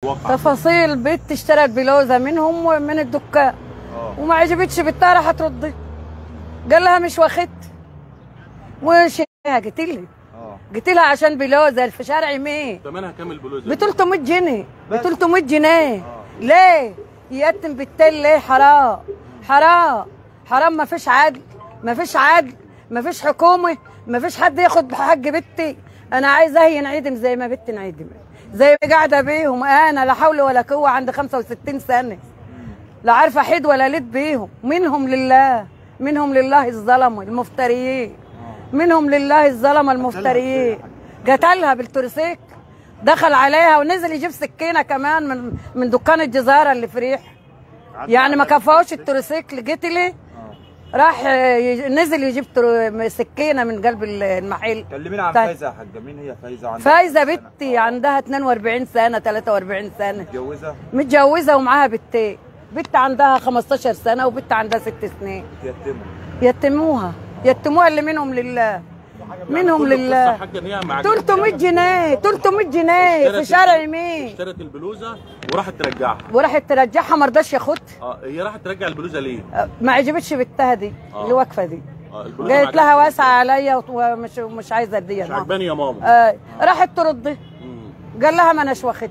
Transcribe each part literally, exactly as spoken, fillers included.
تفاصيل بنت اشترت بلوزه منهم ومن الدكان وما عجبتش بنتها راحت تردها. قال لها مش واخدت وش جيت لي جيت لها عشان بلوزه في شارع مين. ثمنها كام البلوزه؟ ب ثلاثمية جنيه ب ثلاثمية جنيه. ليه؟ يتم بالتل ليه؟ حرام حرام حرام. ما فيش عدل ما فيش عدل ما فيش حكومه ما فيش حد ياخد بحق بنتي. انا عايزه هي ينعدم زي ما بنتي انعدم زي ما قاعده بيهم. انا لا حول ولا قوه عندي خمسة وستين سنه لا عارفه احيد ولا لد بيهم. منهم لله منهم لله الظلمه المفتريين منهم لله الظلمه المفتريين. قتلها بالتورسيك دخل عليها ونزل يجيب سكينه كمان من من دكان الجزاره اللي في ريح. يعني ما كفاوش التورسيكل قتلي راح نزل يجيب سكينه من قلب المحل. كلمينا عن فايزه يا حاجه. مين هي فايزه؟ عندها فايزه بنتي عندها اتنين واربعين سنه ثلاثة واربعين سنه. متجوزه؟ متجوزه ومعاها بنتين. بنت عندها خمستاشر سنه وبنت عندها ست سنين. يتموا يتموها يتموها اللي منهم لله منهم لله. ثلاثمية جنيه ثلاثمية جنيه في شارع مين. اشترت البلوزه وراحت ترجعها وراحت ترجعها ما رضاش ياخدها. اه هي راحت ترجع البلوزه ليه؟ آه ما عجبتش بنتها دي آه. اللي واقفه دي. اه قالت لها واسعه عليا ومش مش عايزه اديها. مش عجباني يا ماما. آه. راحت تردها. قال لها ما اناش واخدها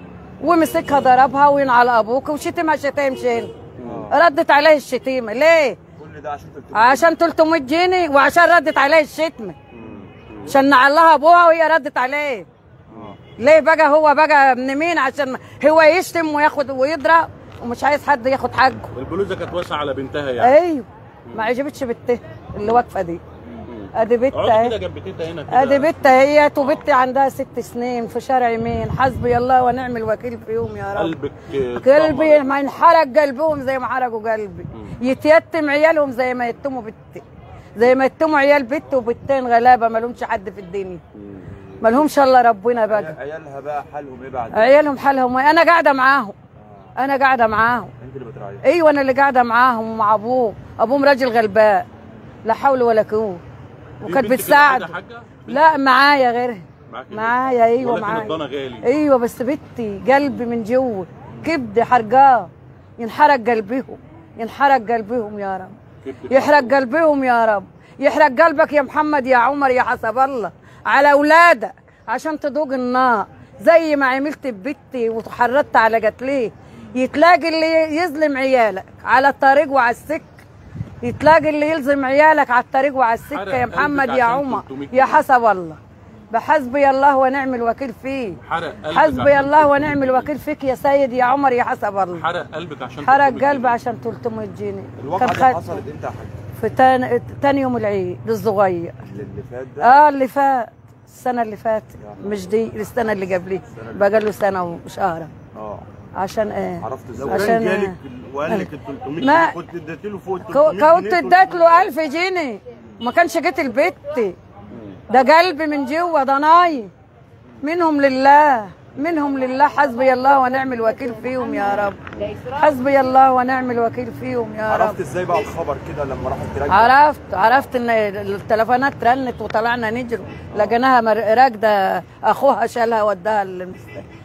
ومسكها ضربها وين على ابوك وشتمها شتايم شين. ردت عليه الشتيمه ليه؟ كل ده عشان عشان ثلاثمية جنيه وعشان ردت عليه الشتمه. عشان نعلها ابوها وهي ردت عليه. ليه بقى هو بقى ابن مين عشان هو يشتم وياخد ويضرب ومش عايز حد ياخد حقه. البلوزه كانت واسعه على بنتها يعني. ايوه ما عجبتش بنتها اللي واقفه دي. ادي بنتها اهي كده جنب بنتها هنا كده. ادي بنتها هي وبنتي عندها ست سنين في شارع مين. حسبي الله ونعم الوكيل فيهم يا رب. قلبك قلبي ما ينحرق قلبهم زي ما حرقوا قلبي. يتيتم عيالهم زي ما يتموا بنتي زي ما يتموا عيال بنت وبنتين غلابه ما لهمش حد في الدنيا ما لهمش الا ربنا بقى. عيالها بقى حالهم ايه بعد؟ عيالهم حالهم ايه؟ انا قاعده معاهم. انا قاعده معاهم. انت اللي بتراعيهم؟ ايوه انا اللي قاعده معاهم ومع ابوه. ابوهم راجل غلبان لا حول ولا قوه وكانت بتساعد. لا معايا غيرها معايا. ايوه معايا. ايوه بس بنتي قلبي من جوه كبد حرقاه ينحرق قلبهم ينحرق قلبهم يا رب. يحرق قلبهم يا رب. يحرق قلبك يا محمد يا عمر يا حسب الله على اولادك عشان تذوق النار زي ما عملت ببنتي وتحرضت على قتليه. يتلاقي اللي يظلم عيالك على الطريق وعلى السكه. يتلاقي اللي يلزم عيالك على الطريق وعلى السكه يا محمد يا عمر يا حسب الله. بحسبي الله ونعم الوكيل فيه. حسبي الله ونعم الوكيل فيك يا سيد يا عمر يا حسب الله. حرق قلبك عشان حرق قلبي عشان ثلاثمية جنيه. الواقعه دي حصلت امتى يا حاج؟ في تاني تاني يوم العيد الصغير اللي فات ده. اه اللي فات السنه اللي فاتت مش دي السنه اللي قبليه بقى له سنه وشهر. اه عشان ايه؟ عرفت ازاي؟ لو كان جالك وقال لك ال ثلاثمية جنيه كنت اديت له فوق ال ثلاثمية جنيه. كنت اديت له ألف جنيه ما كانش جيت البيت. ده قلبي من جوه ده ناي منهم لله منهم لله. حسبي الله ونعم الوكيل فيهم يا رب. حسبي الله ونعم الوكيل فيهم يا رب. عرفت ازاي بقى الخبر كده لما راحت ترجع؟ عرفت عرفت ان التليفونات رنت وطلعنا نجري لقيناها راكده اخوها شالها وداها المستشفى.